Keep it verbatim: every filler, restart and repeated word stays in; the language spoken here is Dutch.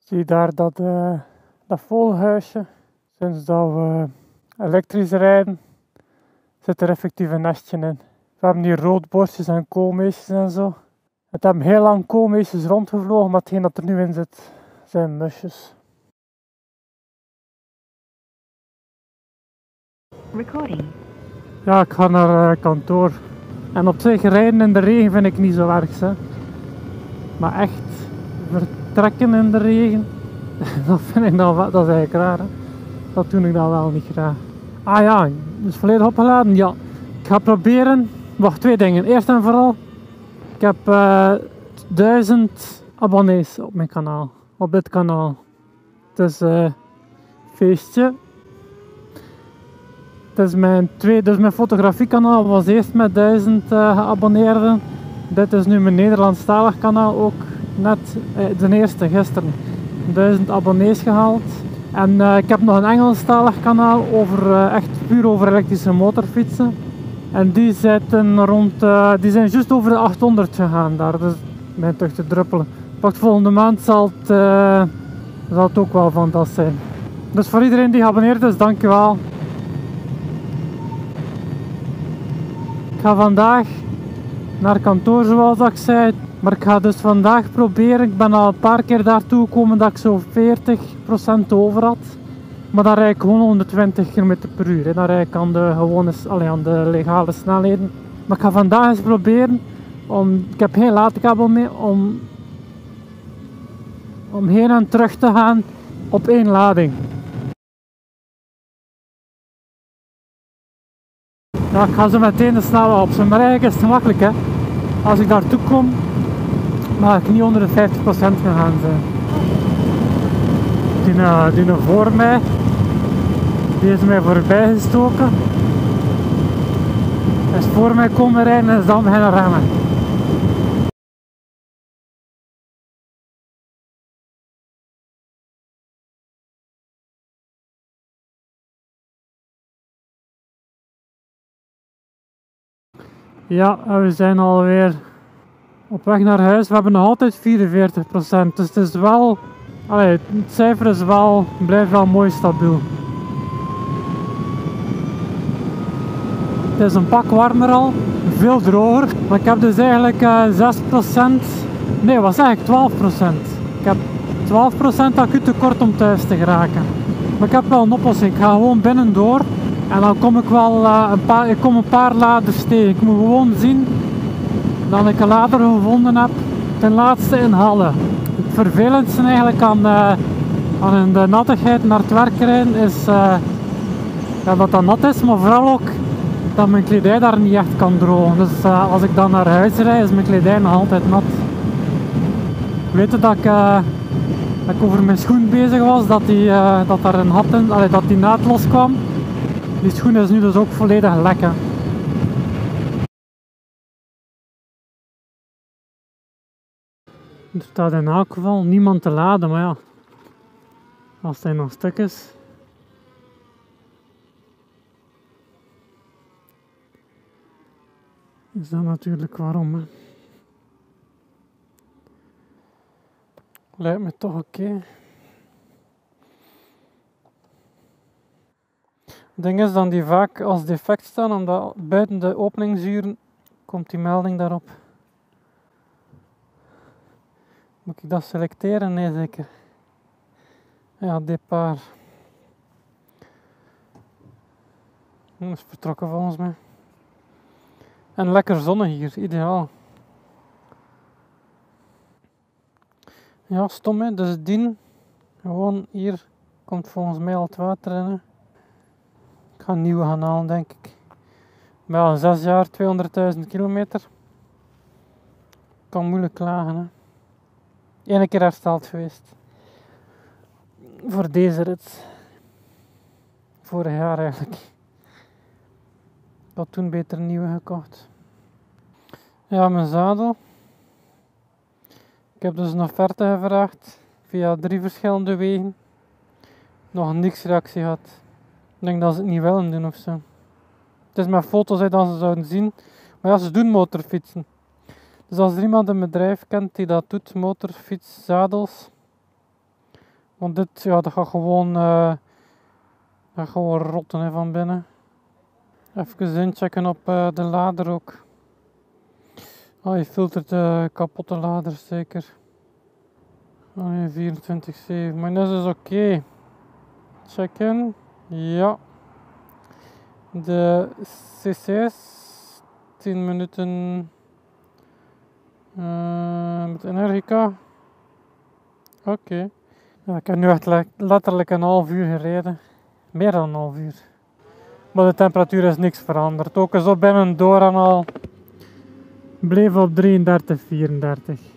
Zie je daar dat, uh, dat vogelhuisje? Sinds dat we elektrisch rijden, zit er effectief een nestje in. We hebben hier roodborstjes en koolmeesjes en zo. Het hebben heel lang koolmeesjes rondgevlogen, maar hetgeen dat er nu in zit, zijn musjes. Recording. Ja, ik ga naar uh, kantoor. En op zich rijden in de regen vind ik niet zo erg, hè. Maar echt vertrekken in de regen, dat vind ik dan wel, dat is eigenlijk raar, hè. Dat doe ik dan wel niet graag. Ah ja, dus volledig opgeladen? Ja. Ik ga proberen, wacht, twee dingen. Eerst en vooral, ik heb uh, duizend abonnees op mijn kanaal, op dit kanaal. Het is een uh, feestje. Het is mijn tweede, dus mijn fotografiekanaal was eerst met duizend uh, geabonneerden. Dit is nu mijn Nederlandstalig kanaal ook net, uh, de eerste gisteren, duizend abonnees gehaald. En uh, ik heb nog een Engelstalig kanaal over, uh, echt puur over elektrische motorfietsen. En die zitten rond, uh, die zijn juist over de achthonderd gegaan daar, dus mijn terug te druppelen. Pak volgende maand zal het, uh, zal het ook wel van dat zijn. Dus voor iedereen die geabonneerd is, dankjewel. Ik ga vandaag naar kantoor zoals ik zei, maar ik ga dus vandaag proberen, ik ben al een paar keer daartoe gekomen dat ik zo veertig procent over had. Maar dan rijd ik gewoon honderdtwintig kilometer per uur, hè. Dan rijd ik aan de gewone, allee, aan de legale snelheden. Maar ik ga vandaag eens proberen, om, ik heb geen laadkabel mee, om, om heen en terug te gaan op één lading. Ja, ik ga zo meteen de snelweg op. Maar eigenlijk is het gemakkelijk, hè. Als ik daartoe kom, mag ik niet onder de vijftig procent gegaan zijn. Die, uh, die voor mij, die is mij voorbij gestoken. Hij is voor mij komen rijden en is dan beginnen remmen. Ja, we zijn alweer op weg naar huis. We hebben nog altijd vierenveertig procent, dus het is wel, allee, het cijfer is wel, blijft wel mooi stabiel. Het is een pak warmer al, veel droger, maar ik heb dus eigenlijk uh, zes procent, nee wat zeg ik, twaalf procent. Ik heb twaalf procent acuut tekort om thuis te geraken. Maar ik heb wel een oplossing, ik ga gewoon binnendoor. En dan kom ik wel uh, een paar, ik kom een paar laders tegen. Ik moet gewoon zien dat ik een lader gevonden heb. Ten laatste in Halle. Het vervelendste eigenlijk aan, uh, aan de nattigheid naar het werk rijden is uh, ja, dat dat nat is, maar vooral ook dat mijn kledij daar niet echt kan drogen. Dus uh, als ik dan naar huis rijd, is mijn kledij nog altijd nat. Weet je dat ik, uh, dat ik over mijn schoen bezig was, dat, die, uh, dat daar een gat in, allee, dat die naad loskwam. Die schoen is nu dus ook volledig lekker. Er staat in elk geval niemand te laden, maar ja, als hij nog stuk is. Is dat natuurlijk waarom, hè. Lijkt me toch oké. Okay. Het ding is dan die vaak als defect staan, omdat buiten de openingsuren komt die melding daarop. Moet ik dat selecteren? Nee, zeker. Ja, départ. Dat is vertrokken volgens mij. En lekker zonnig hier, ideaal. Ja, stom hè, dus dien. Gewoon hier komt volgens mij al het water in. Hè. Ik ga een nieuwe gaan halen, denk ik. Maar ja, zes jaar, tweehonderdduizend kilometer. Kan moeilijk klagen, hè. Eén keer hersteld geweest. Voor deze rit. Vorig jaar eigenlijk. Ik had toen beter een nieuwe gekocht. Ja, mijn zadel. Ik heb dus een offerte gevraagd. Via drie verschillende wegen. Nog niks reactie gehad. Ik denk dat ze het niet willen doen ofzo. Het is met foto's uit dat ze zouden zien. Maar ja, ze doen motorfietsen. Dus als er iemand een bedrijf kent die dat doet, motorfietszadels, Want dit, ja, dat gaat gewoon, uh, dat gaat gewoon rotten hè, van binnen. Even inchecken op uh, de lader ook. Oh, je filtert de kapotte laders zeker. Oh nee, vierentwintig zeven. Maar dat is dus oké. Okay. Check in. Ja. De C C's. tien minuten. Uh, met Energica. Oké. Okay. Ja, ik heb nu echt letterlijk een half uur gereden. Meer dan een half uur. Maar de temperatuur is niks veranderd. Ook zo binnen door en al bleef op drieëndertig, vierendertig.